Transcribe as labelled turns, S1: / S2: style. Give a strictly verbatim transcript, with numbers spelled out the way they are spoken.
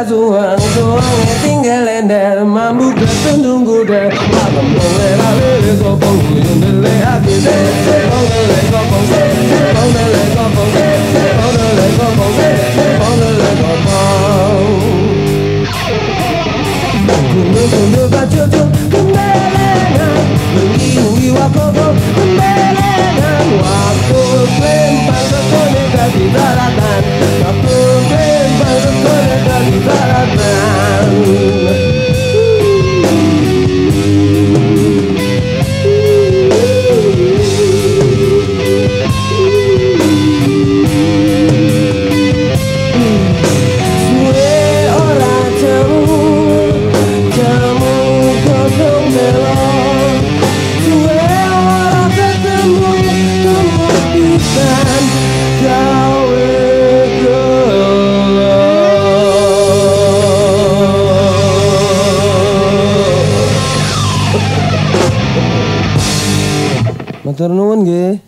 S1: suang-suang tinggal endel mambu ketendung kuda malam boleh lele kopong yundele hati se kopong lele kopong se kopong lele kopong se kopong lele kopong se kopong lele kopong kundu kundu bacucu kumbelengan nungi nungi wakobo kumbelengan waktu lempar sekone dari daratan waktu lempar sekone dari daratan. Matur nuwun nggih.